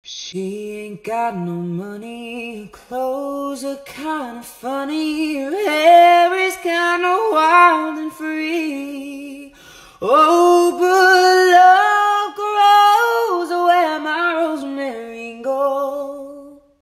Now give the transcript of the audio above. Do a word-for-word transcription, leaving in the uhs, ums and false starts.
She ain't got no money, her clothes are kinda funny, her hair is kinda wild and free.